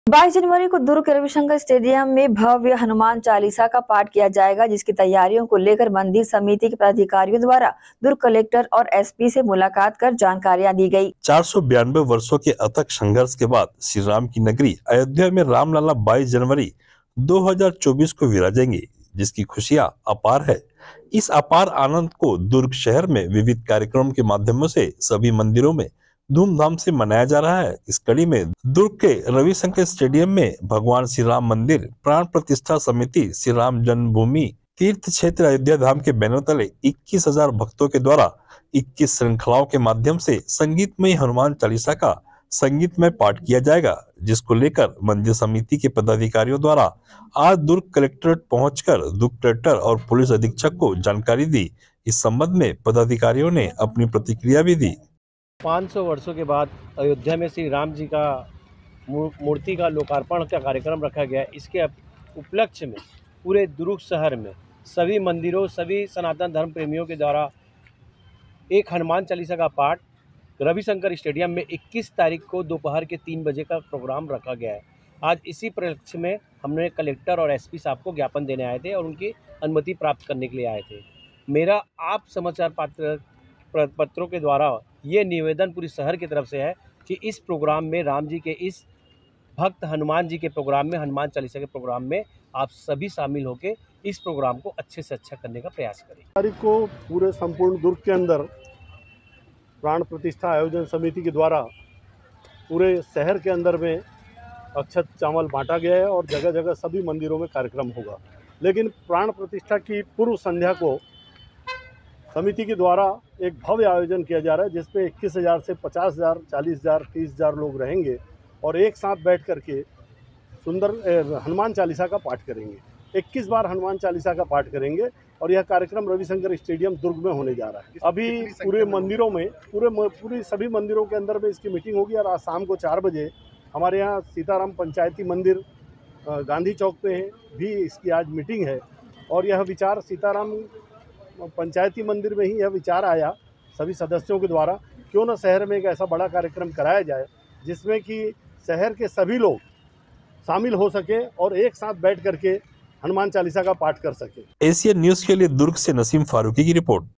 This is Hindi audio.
22 जनवरी को दुर्ग रविशंकर स्टेडियम में भव्य हनुमान चालीसा का पाठ किया जाएगा, जिसकी तैयारियों को लेकर मंदिर समिति के पदाधिकारियों द्वारा दुर्ग कलेक्टर और एसपी से मुलाकात कर जानकारियां दी गई। 492 वर्षों के अथक संघर्ष के बाद श्री राम की नगरी अयोध्या में रामलला 22 जनवरी 2024 को विराजेंगे, जिसकी खुशियां अपार है। इस अपार आनंद को दुर्ग शहर में विविध कार्यक्रमों के माध्यमों से सभी मंदिरों में धूमधाम से मनाया जा रहा है। इस कड़ी में दुर्ग के रविशंकर स्टेडियम में भगवान श्री राम मंदिर प्राण प्रतिष्ठा समिति श्री राम जन्मभूमि तीर्थ क्षेत्र अयोध्या धाम के बैनर तले 21,000 भक्तों के द्वारा 21 श्रृंखलाओं के माध्यम से संगीतमय हनुमान चालीसा का संगीतमय पाठ किया जाएगा, जिसको लेकर मंदिर समिति के पदाधिकारियों द्वारा आज दुर्ग कलेक्ट्रेट पहुंचकर दुर्ग कलेक्टर और पुलिस अधीक्षक को जानकारी दी। इस संबंध में पदाधिकारियों ने अपनी प्रतिक्रिया भी दी। 500 वर्षों के बाद अयोध्या में श्री राम जी का मूर्ति का लोकार्पण का कार्यक्रम रखा गया। इसके उपलक्ष्य में पूरे दुर्ग शहर में सभी मंदिरों, सभी सनातन धर्म प्रेमियों के द्वारा एक हनुमान चालीसा का पाठ रविशंकर स्टेडियम में 21 तारीख को दोपहर के 3 बजे का प्रोग्राम रखा गया है। आज इसी उपलक्ष्य में हमने कलेक्टर और एसपी साहब को ज्ञापन देने आए थे और उनकी अनुमति प्राप्त करने के लिए आए थे। मेरा आप समाचार पत्रों के द्वारा ये निवेदन पूरी शहर की तरफ से है कि इस प्रोग्राम में राम जी के इस भक्त हनुमान जी के प्रोग्राम में, हनुमान चालीसा के प्रोग्राम में आप सभी शामिल होकर इस प्रोग्राम को अच्छे से अच्छा करने का प्रयास करें। तारीख को पूरे संपूर्ण दुर्ग के अंदर प्राण प्रतिष्ठा आयोजन समिति के द्वारा पूरे शहर के अंदर में अक्षत चावल बांटा गया है और जगह जगह सभी मंदिरों में कार्यक्रम होगा। लेकिन प्राण प्रतिष्ठा की पूर्व संध्या को समिति के द्वारा एक भव्य आयोजन किया जा रहा है, जिसपे 21,000 से 50,000, 40,000, 30,000 लोग रहेंगे और एक साथ बैठ करके सुंदर हनुमान चालीसा का पाठ करेंगे। 21 बार हनुमान चालीसा का पाठ करेंगे और यह कार्यक्रम रविशंकर स्टेडियम दुर्ग में होने जा रहा है। अभी पूरे मंदिरों में पूरी सभी मंदिरों के अंदर में इसकी मीटिंग होगी और आज शाम को 4 बजे हमारे यहाँ सीताराम पंचायती मंदिर गांधी चौक पे भी इसकी आज मीटिंग है। और यह विचार सीताराम पंचायती मंदिर में ही यह विचार आया सभी सदस्यों के द्वारा, क्यों न शहर में एक ऐसा बड़ा कार्यक्रम कराया जाए जिसमें कि शहर के सभी लोग शामिल हो सके और एक साथ बैठ करके हनुमान चालीसा का पाठ कर सके। एशियन न्यूज़ के लिए दुर्ग से नसीम फारूकी की रिपोर्ट।